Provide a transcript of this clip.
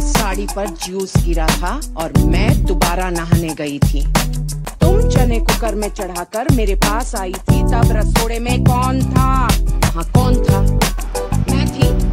साड़ी पर जूस गिरा था और मैं दोबारा नहाने गई थी। तुम चने कुकर में चढ़ाकर मेरे पास आई थी, तब रसोड़े में कौन था? हाँ, कौन था? मैं थी।